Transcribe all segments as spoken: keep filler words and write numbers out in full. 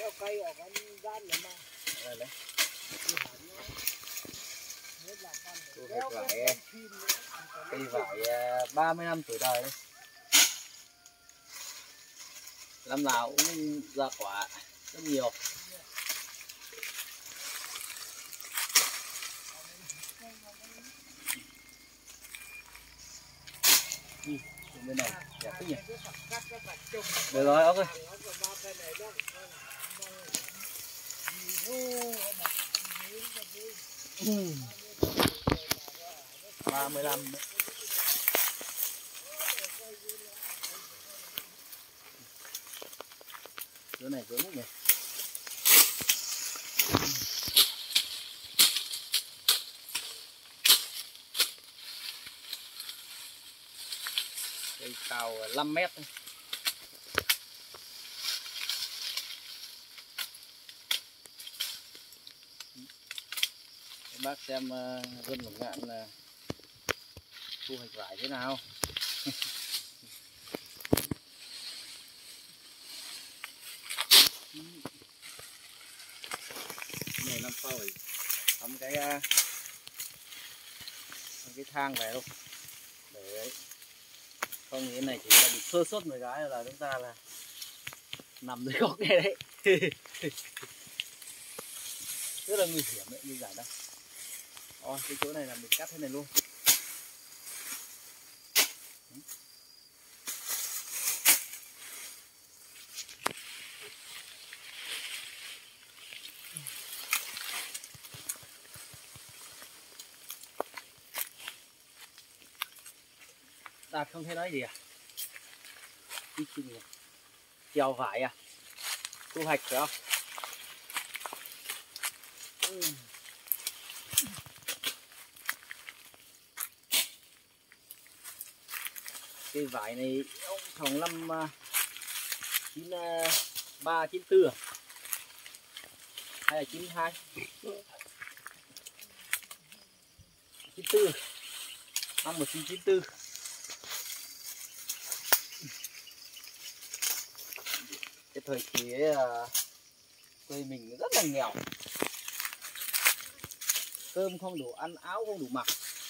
cây ở con gian nữa mà. Đây đấy. Tôi Đeo phải cái vải, phim nữa. cây vải ba mươi năm tuổi đời đấy. Năm nào cũng ra quả rất nhiều. Ừ, bên này đẹp thế nhỉ. Được rồi ông ơi. ba mươi lăm đấy. Chỗ này vững nhỉ. Cây cao năm mét thôi. Các bác xem uh, dân Lục Ngạn là thu hoạch vải thế nào. Này năm sau phải thắm cái uh, cái thang về luôn để đấy. Không thì cái này chỉ cần sơ suất một cái là chúng ta là nằm dưới góc này đấy. Rất là nguy hiểm đấy, như giải đâu. Ồ, cái chỗ này là mình cắt thế này luôn. Đạt không thấy nói gì à? Đi chừng này. Chèo vải à? Thu hoạch phải không? Ừ. Cây vải này ông trồng năm chín ba chín tư à? Hay là chín hai? chín tư. Năm một nghìn chín trăm chín mươi tư. Cái thời kỳ ấy là quê mình rất là nghèo. Cơm không đủ ăn, áo không đủ mặc.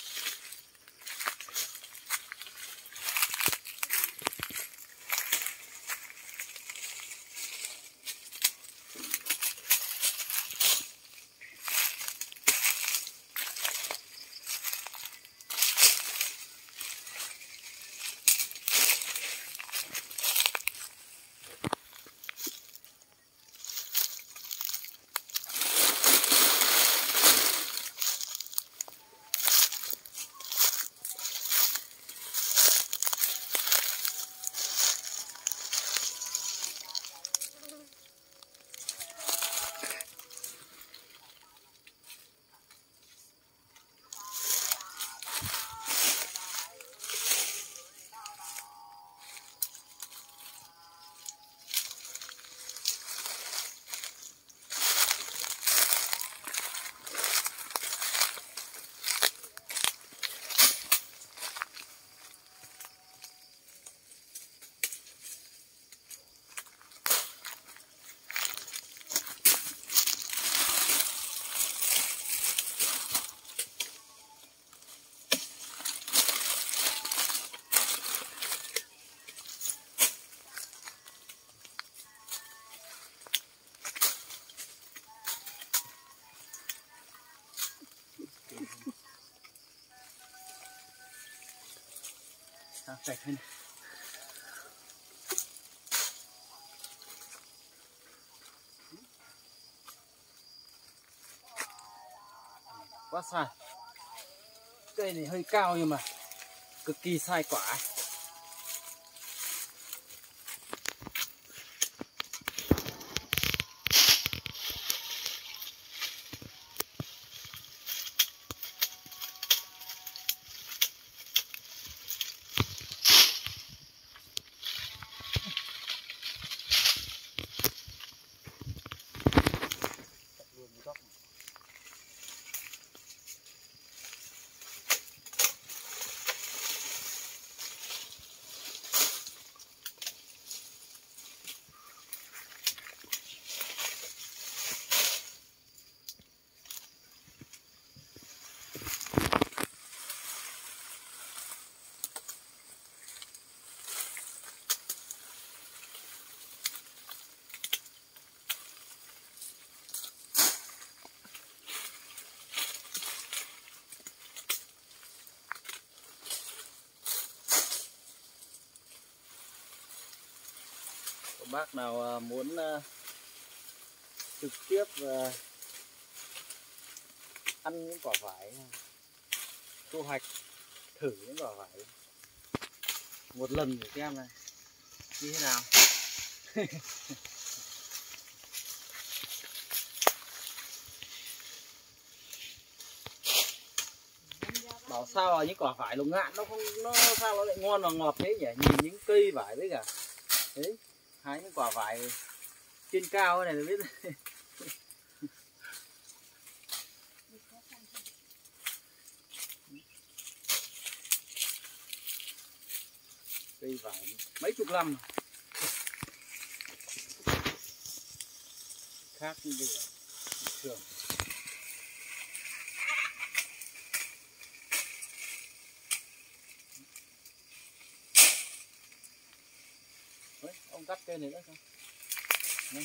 Sạch hơn. Quá sai. Cây này hơi cao nhưng mà cực kỳ sai quả. bác nào muốn trực tiếp ăn những quả vải, thu hoạch thử những quả vải một lần để xem này như thế nào. Bảo sao là những quả vải lục ngạn nó không, nó sao nó lại ngon và ngọt thế nhỉ? Nhìn những cây vải với cả đấy, hái những quả vải trên cao này là biết. Cây vải mấy chục năm khác như bây giờ thường. Đấy, ông cắt cây này nữa không? Đấy.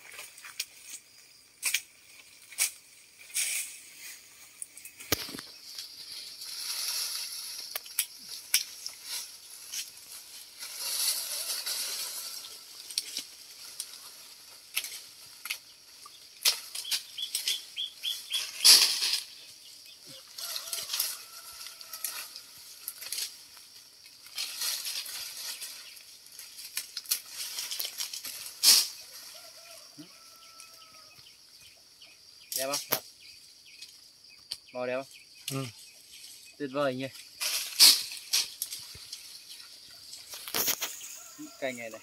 Đẹp không? Đẹp. Màu đẹp không? Ừ. Tuyệt vời nhỉ. Cành này này.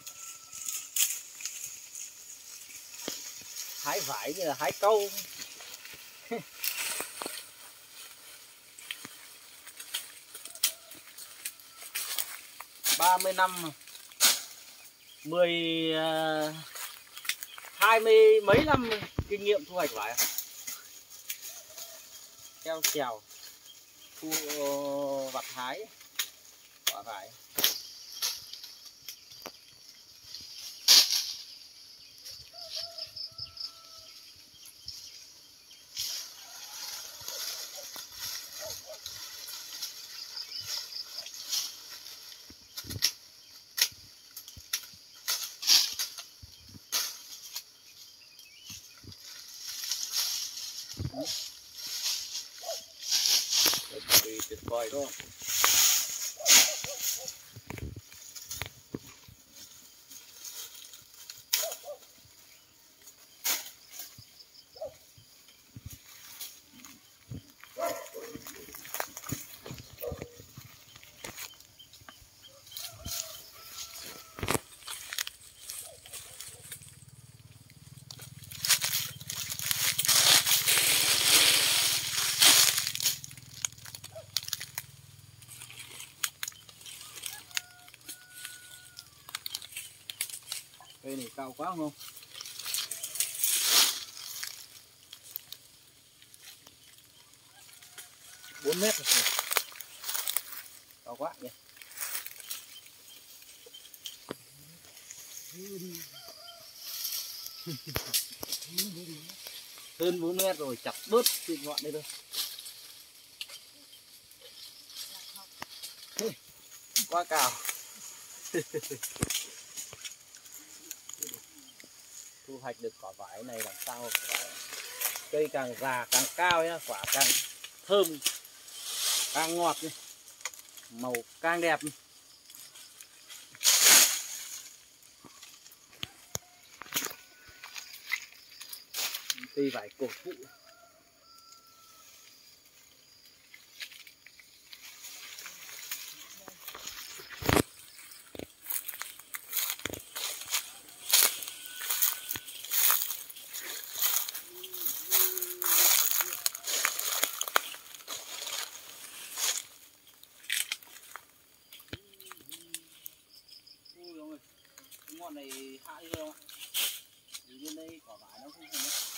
Hái vải như là hái câu. ba mươi năm mười hai mươi mấy năm kinh nghiệm thu hoạch vải. Keo trèo thu vặt hái quả vải. Tuyệt vời đúng không? Cây này cao quá không? bốn mét rồi. Cao quá nhỉ. Hơn bốn mét rồi, chặt bớt trên ngọn đây thôi. Quá cao. Thu hoạch được quả vải này làm sao cây càng già càng cao nhá, quả càng thơm càng ngọt nhá. Màu càng đẹp. Cây vải cổ thụ. Ngọn này hạ đi không ạ? Vì bên đây quả vải nó không thành